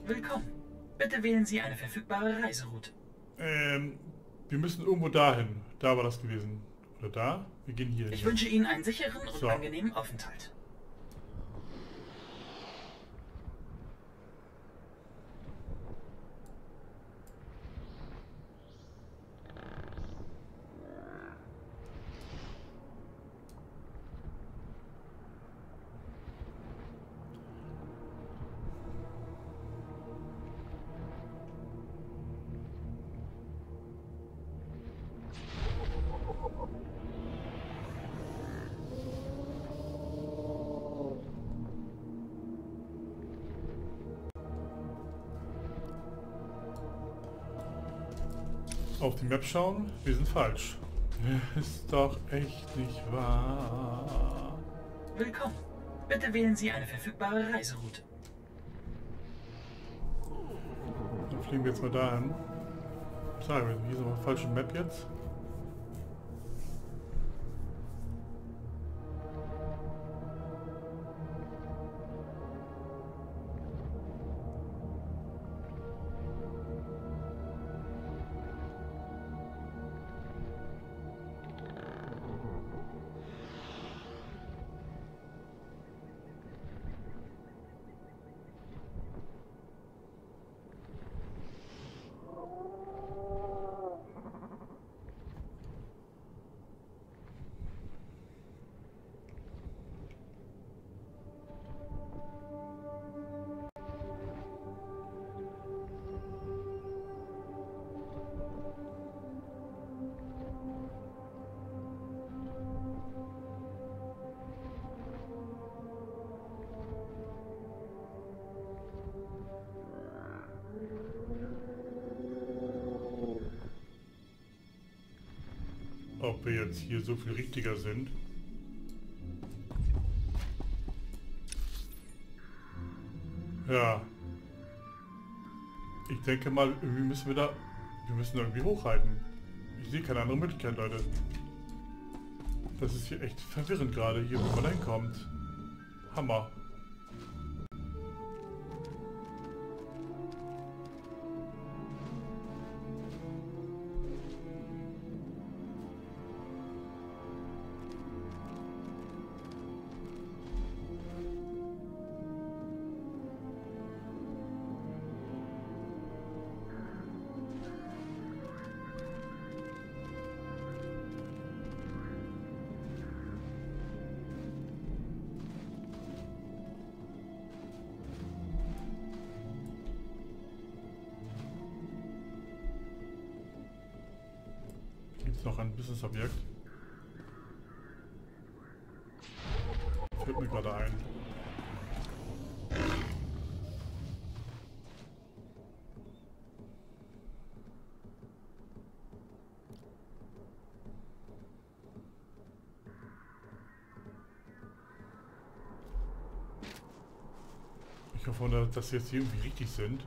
Willkommen. Bitte wählen Sie eine verfügbare Reiseroute. Wir müssen irgendwo dahin. Da war das gewesen. Oder da? Wir gehen hier. Ich wünsche Ihnen einen sicheren und So. angenehmen Aufenthalt. Auf die Map schauen. Wir sind falsch. Ist doch echt nicht wahr. Willkommen. Bitte wählen Sie eine verfügbare Reiseroute. Dann fliegen wir jetzt mal dahin. Sagen wir, hier sind wir auf der falschen Map jetzt. Ob wir jetzt hier so viel richtiger sind. Ja. Ich denke mal, irgendwie müssen wir da... Wir müssen irgendwie hochhalten. Ich sehe keine andere Möglichkeit, Leute. Das ist hier echt verwirrend gerade, hier wo man hinkommt. Hammer. Gibt es noch ein Businessobjekt? Fällt mir gerade ein. Ich hoffe, dass sie jetzt hier irgendwie richtig sind.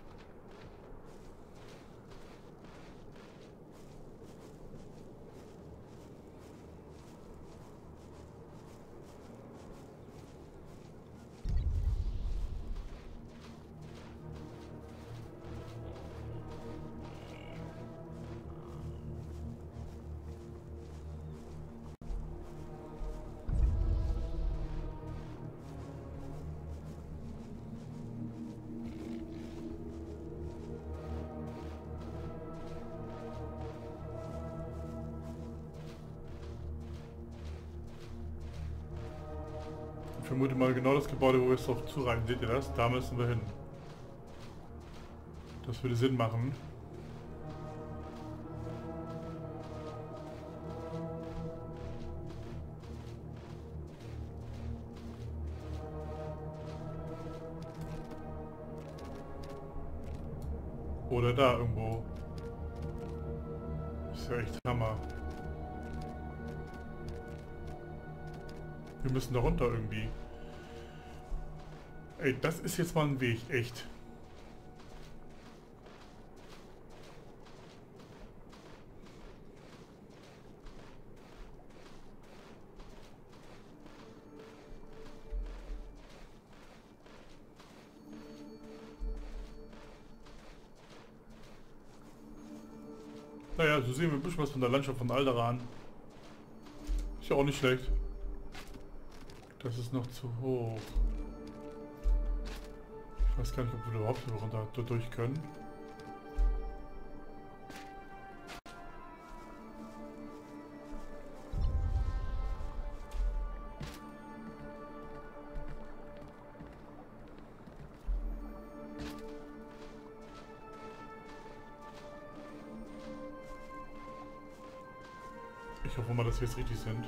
Ich vermute mal genau das Gebäude, wo wir jetzt drauf zureiten. Seht ihr das? Da müssen wir hin. Das würde Sinn machen. Oder da irgendwo. Ist ja echt Hammer. Wir müssen da runter irgendwie. Ey, das ist jetzt mal ein Weg, echt. Naja, so sehen wir ein bisschen was von der Landschaft von Alderaan. Ist ja auch nicht schlecht. Das ist noch zu hoch. Ich weiß gar nicht, ob wir überhaupt hier runter durch können. Ich hoffe mal, dass wir jetzt richtig sind.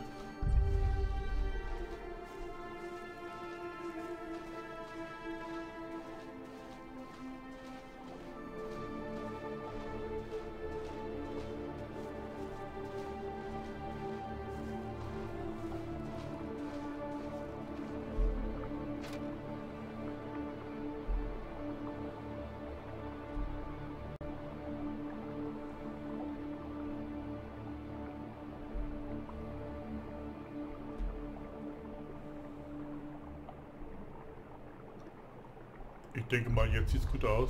Ich denke mal, jetzt sieht es gut aus.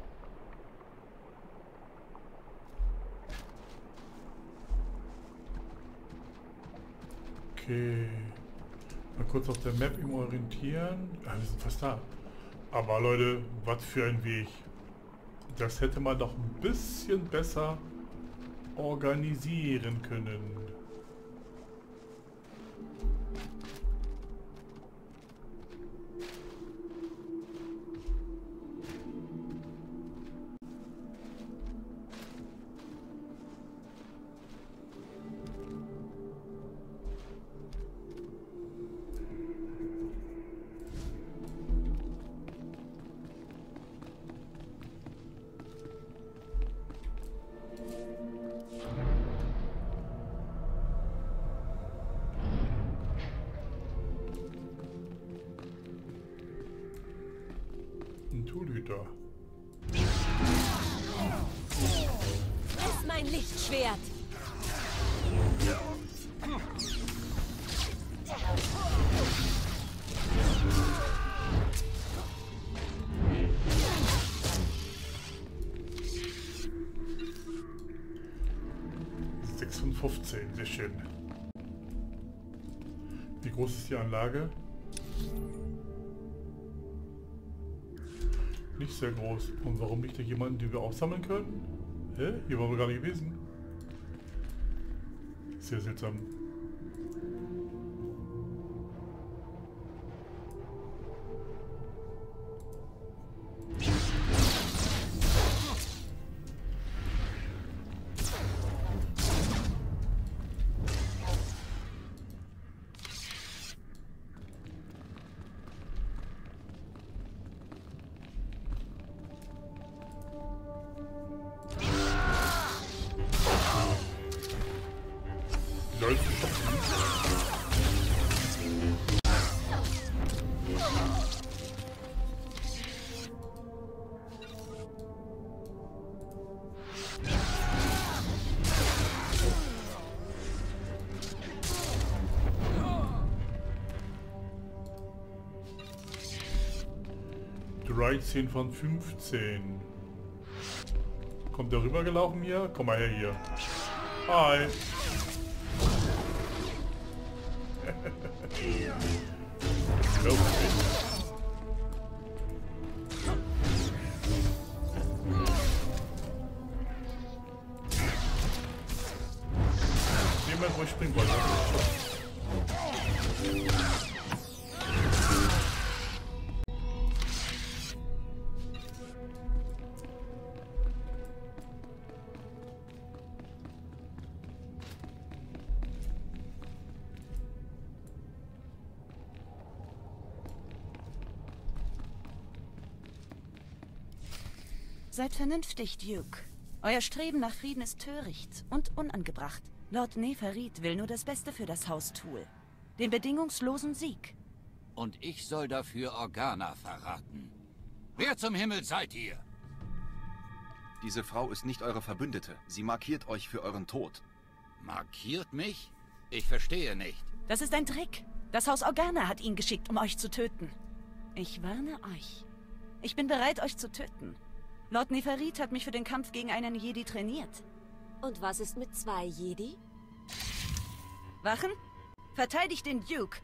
Okay. Mal kurz auf der Map im orientieren. Ah, wir sind fast da. Aber Leute, was für ein Weg. Das hätte man doch ein bisschen besser organisieren können. Toolhüter. Das ist mein Lichtschwert. Sehr schön. Wie groß ist die Anlage? Nicht sehr groß. Und warum nicht da jemanden, den wir auch sammeln können? Hä? Hier waren wir gar nicht gewesen. Sehr seltsam. Right 10 von 15. Kommt der rübergelaufen hier? Komm mal her hier. Hi. Jemand, wo ich springen wollte. Seid vernünftig, Duke. Euer Streben nach Frieden ist töricht und unangebracht. Lord Neferit will nur das Beste für das Haus Thul. Den bedingungslosen Sieg. Und ich soll dafür Organa verraten. Wer zum Himmel seid ihr? Diese Frau ist nicht eure Verbündete. Sie markiert euch für euren Tod. Markiert mich? Ich verstehe nicht. Das ist ein Trick. Das Haus Organa hat ihn geschickt, um euch zu töten. Ich warne euch. Ich bin bereit, euch zu töten. Lord Neferit hat mich für den Kampf gegen einen Jedi trainiert. Und was ist mit 2 Jedi? Wachen? Verteidigt den Duke.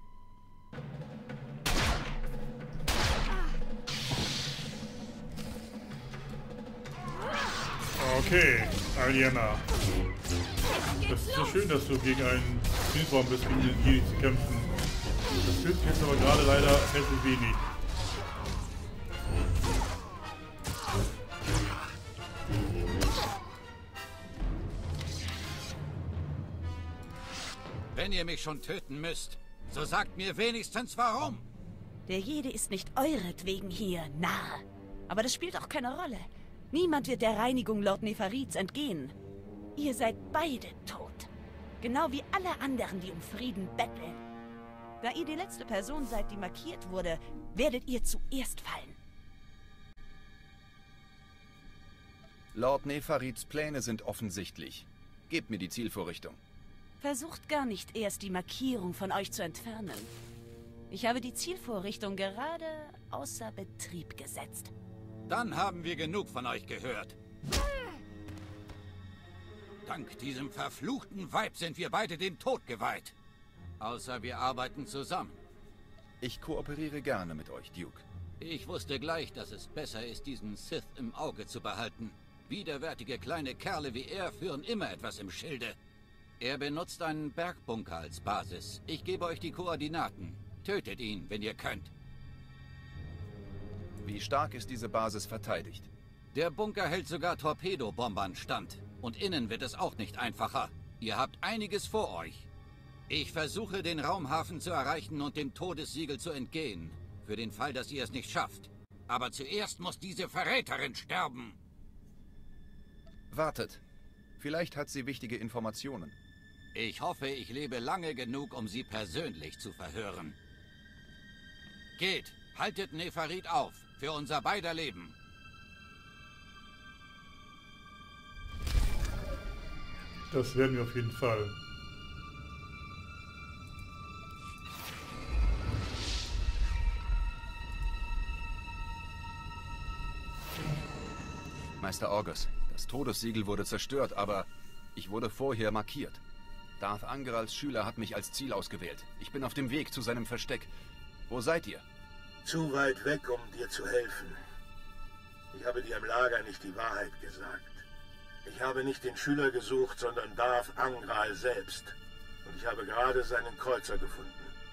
Okay, Aliena. Das ist so schön, dass du gegen einen Zielform bist, gegen den Jedi zu kämpfen. Das hilft jetzt aber gerade leider herzlich wenig. Wenn ihr mich schon töten müsst, so sagt mir wenigstens warum. Der Jedi ist nicht euretwegen hier, Narr. Aber das spielt auch keine Rolle. Niemand wird der Reinigung Lord Neferits entgehen. Ihr seid beide tot. Genau wie alle anderen, die um Frieden betteln. Da ihr die letzte Person seid, die markiert wurde, werdet ihr zuerst fallen. Lord Neferits Pläne sind offensichtlich. Gebt mir die Zielvorrichtung. Versucht gar nicht erst, die Markierung von euch zu entfernen. Ich habe die Zielvorrichtung gerade außer Betrieb gesetzt. Dann haben wir genug von euch gehört. Dank diesem verfluchten Weib sind wir beide dem Tod geweiht. Außer wir arbeiten zusammen. Ich kooperiere gerne mit euch, Duke. Ich wusste gleich, dass es besser ist, diesen Sith im Auge zu behalten. Widerwärtige kleine Kerle wie er führen immer etwas im Schilde. Er benutzt einen Bergbunker als Basis. Ich gebe euch die Koordinaten. Tötet ihn, wenn ihr könnt. Wie stark ist diese Basis verteidigt? Der Bunker hält sogar Torpedobombern stand. Und innen wird es auch nicht einfacher. Ihr habt einiges vor euch. Ich versuche, den Raumhafen zu erreichen und dem Todessiegel zu entgehen. Für den Fall, dass ihr es nicht schafft. Aber zuerst muss diese Verräterin sterben. Wartet. Vielleicht hat sie wichtige Informationen. Ich hoffe, ich lebe lange genug, um sie persönlich zu verhören. Geht, haltet Neferit auf, für unser beider Leben. Das werden wir auf jeden Fall. Meister Orgus, das Todessiegel wurde zerstört, aber ich wurde vorher markiert. Darth Angrals Schüler hat mich als Ziel ausgewählt. Ich bin auf dem Weg zu seinem Versteck. Wo seid ihr? Zu weit weg, um dir zu helfen. Ich habe dir im Lager nicht die Wahrheit gesagt. Ich habe nicht den Schüler gesucht, sondern Darth Angral selbst. Und ich habe gerade seinen Kreuzer gefunden.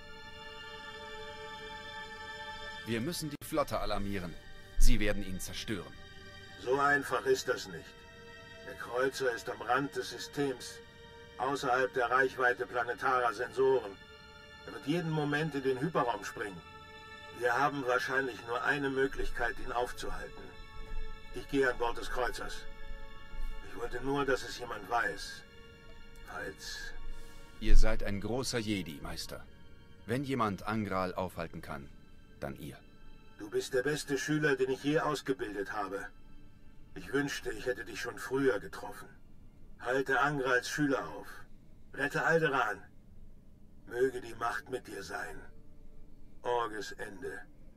Wir müssen die Flotte alarmieren. Sie werden ihn zerstören. So einfach ist das nicht. Der Kreuzer ist am Rand des Systems, außerhalb der Reichweite planetarer Sensoren. Er wird jeden Moment in den Hyperraum springen. Wir haben wahrscheinlich nur eine Möglichkeit, ihn aufzuhalten. Ich gehe an Bord des Kreuzers. Ich wollte nur, dass es jemand weiß. Falls... Ihr seid ein großer Jedi, Meister. Wenn jemand Angral aufhalten kann, dann ihr. Du bist der beste Schüler, den ich je ausgebildet habe. Ich wünschte, ich hätte dich schon früher getroffen. Halte Angrals Schüler auf. Rette Alderaan. Möge die Macht mit dir sein. Orges Ende.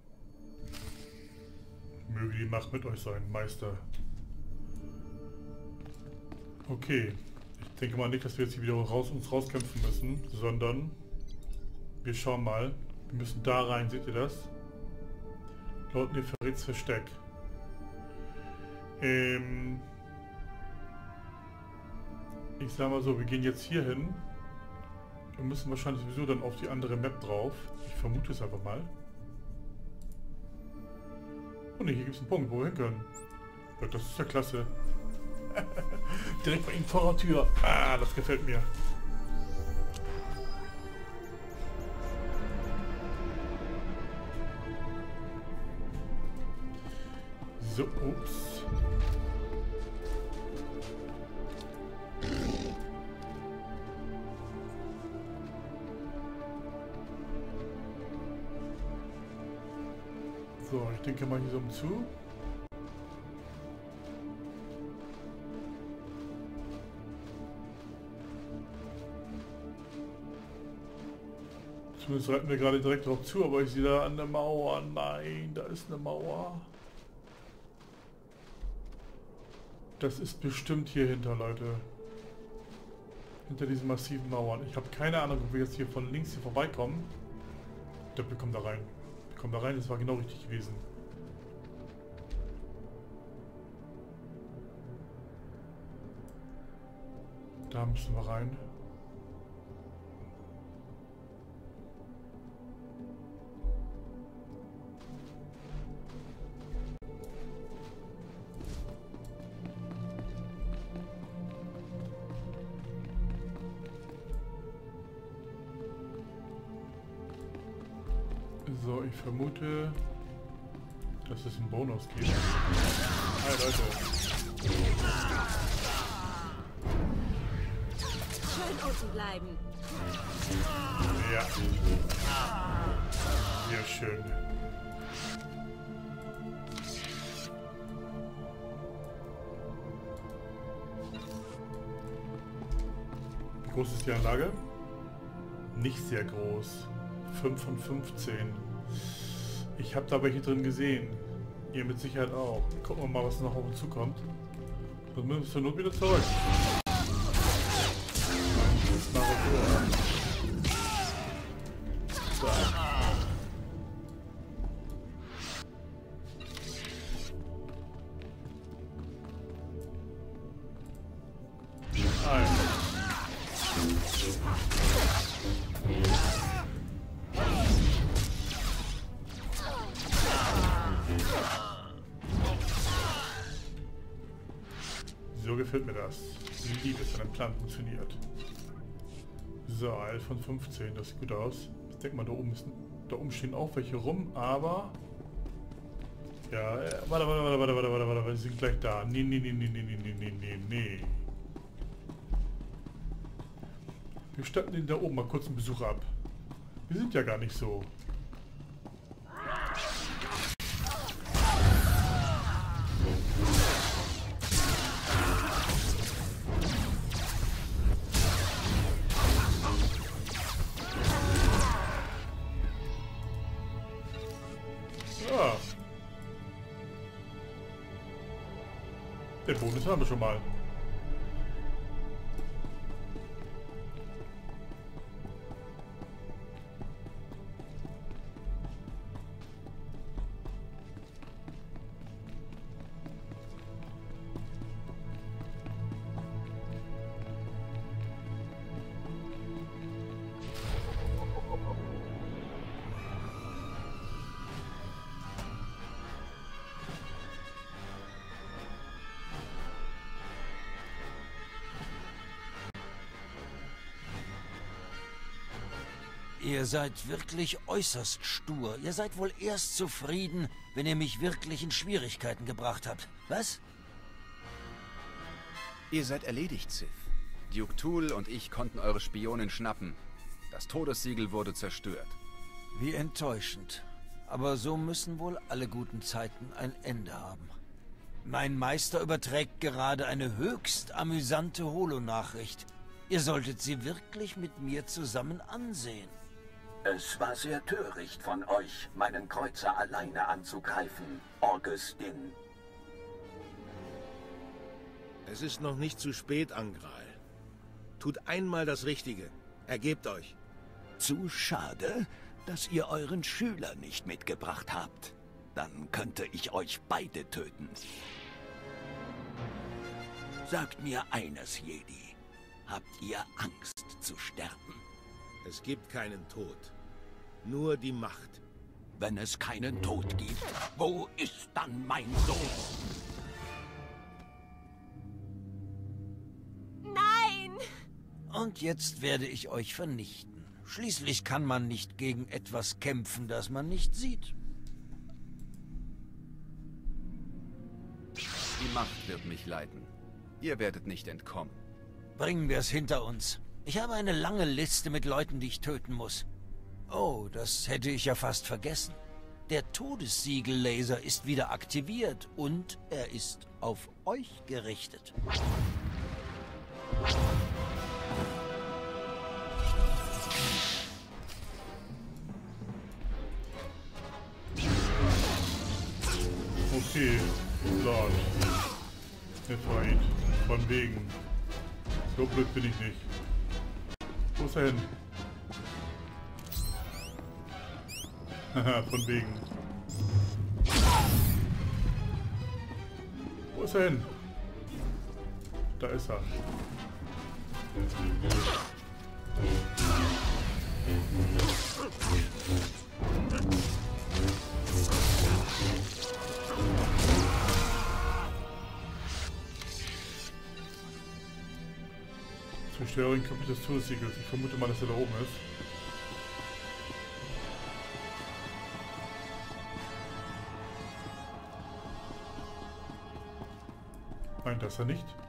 Möge die Macht mit euch sein, Meister. Okay. Ich denke mal nicht, dass wir jetzt hier wieder uns rauskämpfen müssen, sondern wir schauen mal. Wir müssen da rein, seht ihr das? Lord Neferits Versteck. Ich sag mal so, wir gehen jetzt hier hin. Wir müssen wahrscheinlich sowieso dann auf die andere Map drauf. Ich vermute es einfach mal. Oh ne, hier gibt es einen Punkt, wo wir hin können. Ja, das ist ja klasse. Direkt bei Ihnen vor der Tür. Ah, das gefällt mir. So, ups. So, ich denke mal hier so zu. Zumindest reiten wir gerade direkt drauf zu, aber ich sehe da an der Mauer. Nein, da ist eine Mauer. Das ist bestimmt hier hinter, Leute. Hinter diesen massiven Mauern. Ich habe keine Ahnung, ob wir jetzt hier von links hier vorbeikommen. Ich glaube, wir kommen da rein. Wir kommen da rein, das war genau richtig gewesen. Da müssen wir rein. So, ich vermute, dass es einen Bonus gibt. Hi Leute. Schön unten bleiben. Ja. Sehr schön. Wie groß ist die Anlage? Nicht sehr groß. 5 von 15. Ich habe da welche drin gesehen. Ihr mit Sicherheit auch. Gucken wir mal, was noch auf uns zukommt. Dann müssen wir zur Not wieder zurück. So. So gefällt mir das. Ich liebe es, wenn ein Plan funktioniert. So, 11 von 15, das sieht gut aus. Ich denke mal, da oben stehen auch welche rum, aber... Ja, warte, wir sind gleich da. Nee. Wir statten den da oben mal kurz einen Besuch ab. Wir sind ja gar nicht so. Ja. Den Bonus haben wir schon mal. Ihr seid wirklich äußerst stur. Ihr seid wohl erst zufrieden, wenn ihr mich wirklich in Schwierigkeiten gebracht habt. Was? Ihr seid erledigt, Sith. Duke Tool und ich konnten eure Spionin schnappen. Das Todessiegel wurde zerstört. Wie enttäuschend. Aber so müssen wohl alle guten Zeiten ein Ende haben. Mein Meister überträgt gerade eine höchst amüsante Holonachricht. Ihr solltet sie wirklich mit mir zusammen ansehen. Es war sehr töricht von euch, meinen Kreuzer alleine anzugreifen, Augustin. Es ist noch nicht zu spät, Angral. Tut einmal das Richtige. Ergebt euch. Zu schade, dass ihr euren Schüler nicht mitgebracht habt. Dann könnte ich euch beide töten. Sagt mir eines, Jedi. Habt ihr Angst zu sterben? Es gibt keinen Tod. Nur die Macht. Wenn es keinen Tod gibt, wo ist dann mein Sohn? Nein! Und jetzt werde ich euch vernichten. Schließlich kann man nicht gegen etwas kämpfen, das man nicht sieht. Die Macht wird mich leiten. Ihr werdet nicht entkommen. Bringen wir es hinter uns. Ich habe eine lange Liste mit Leuten, die ich töten muss. Oh, das hätte ich ja fast vergessen. Der Todessiegel-Laser ist wieder aktiviert und er ist auf euch gerichtet. Okay, Lord. Nefarit. Von wegen. So blöd bin ich nicht. Wo ist er hin? Haha, von wegen. Wo ist er hin? Da ist er. Zerstörung des Todessiegels. Ich vermute mal, dass er da oben ist. Nein, das ist er nicht.